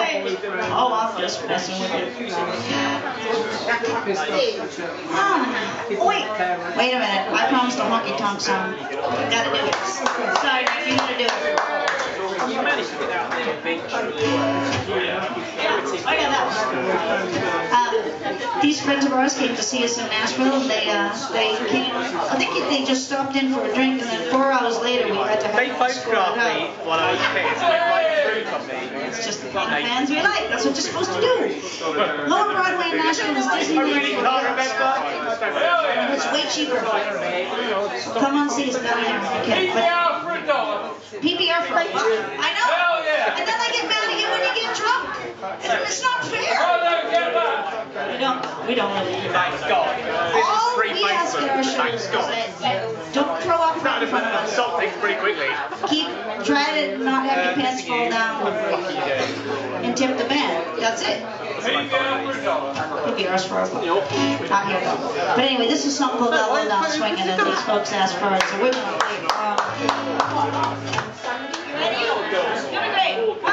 Oh, I'm just messing with you. Wait a minute. I promised a honky tonk song. Gotta do it. Sorry, you gotta do it. You managed to get out there eventually. Yeah, I got that. These friends of ours came to see us in Nashville, and they came. I think they just stopped in for a drink, and then 4 hours later we had to have. They photographed me while I was pissed. Went right through from me. It's just the kind of fans we like. That's what you're supposed to do. Lower Broadway in Nashville is Disneyland. I really can't remember. And it's way cheaper. Come on, see us down there if you can. PBR for a dollar. PBR for a $1. I know. And then they get mad at you when you get drunk. It's not fair. We don't really. Thanks God. All we ask at our shows is that you don't throw up right in front of us. Stop things pretty quickly. Try to not have your pants fall down and tip the band. That's it. PBR's for a $1. Not here though. But anyway, this is something called that Low Down Swinging, and these folks asked for it, so we're going to play. Ready? Doing great.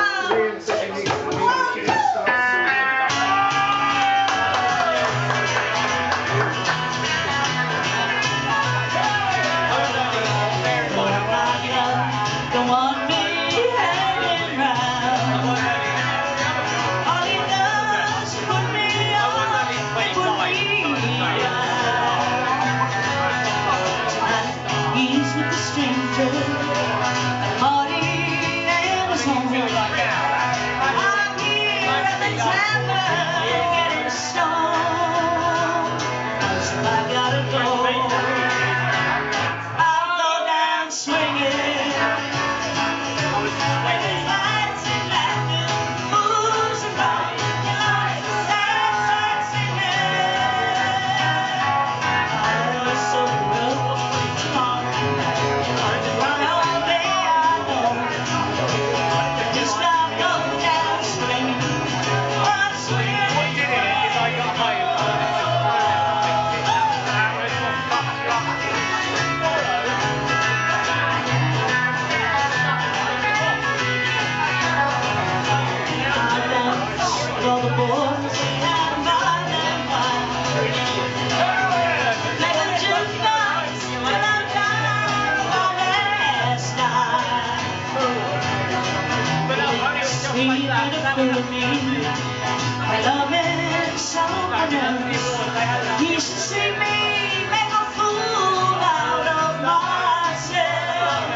I love it so much. You should see me make a fool out of myself.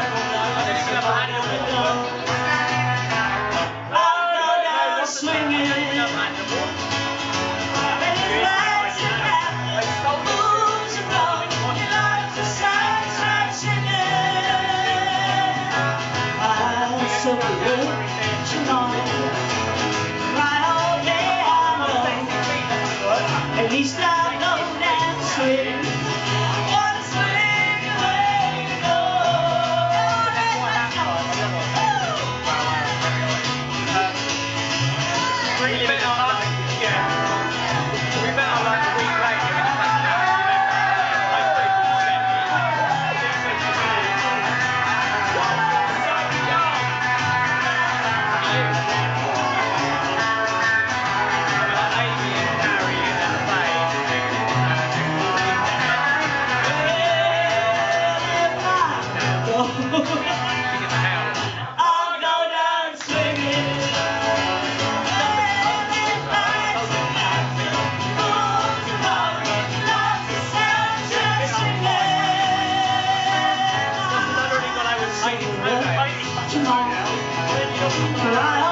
I'll go down swinging. So good, you know. At least I know that swing. What a swing away to go. We better like replay. Right.